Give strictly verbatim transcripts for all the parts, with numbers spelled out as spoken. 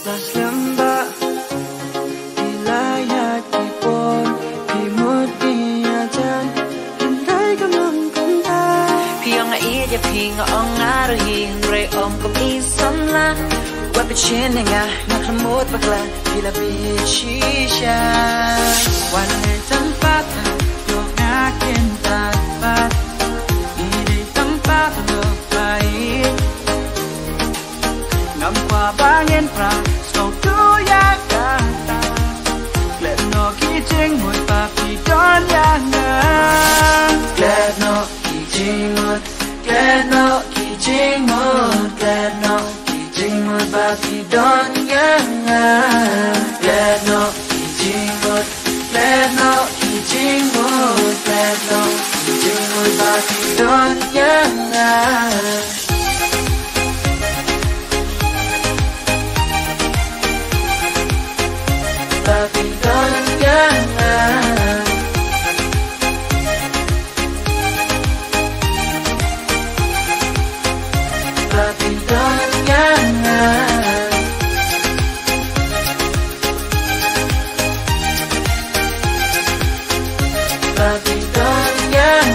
tas lembah wilayah Kipon Timur Diajan Hindai kemang kembang Piang ai dia ping ong ngaruhin Re om kum isam lah Buat pecin nga Nak remut bakla Bila bichisha Wale tempat Yung akin tapat Ini tempat untuk baik Ngam qua bangin pra Snow tu ya kata Let no kijing Mut papi don yang Let no kijing mut Let no kijing mut Let no kijing mut papi don yang Let no kijing mut Let no kijing mut Let no kijing mut papi don yang Papi don yang Papi don yang Papi don yang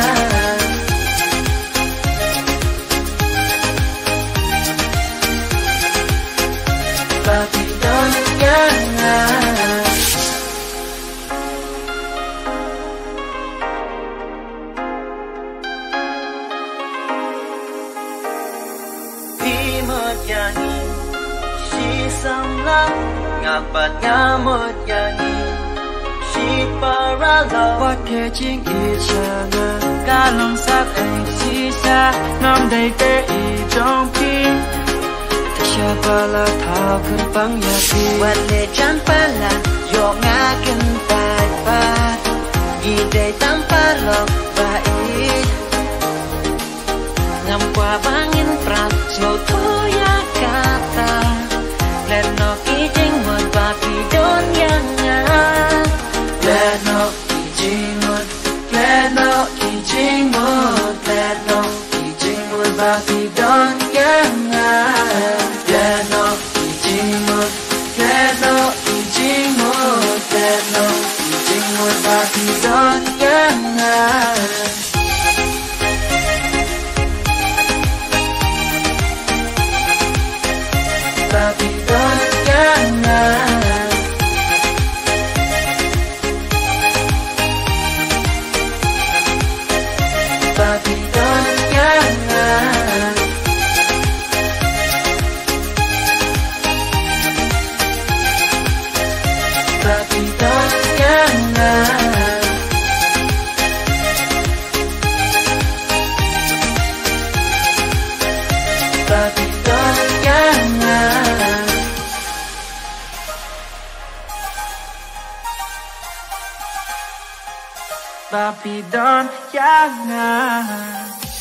Papi don yang Timut yani Si samlang Ngapat ngamut yani Si paralo Wat ke jing ichanga Kalong sap ay sisa Ngam day te i jong pi Tasya pala thao kun pang ya pi Wat le chan pala Yo ngakin tay pa I day tam palo Ba i Ngam qua bangin prat Snow tu ya kata Let no kijing mut papi don yang Let no kijing mut Let no kijing mut Let no kijing mut papi don yang Let no kijing mut Let no kijing mut Let no kijing mut papi don yang Papi don yang Papi don yang Papi don yang Papi don yang Papi don yang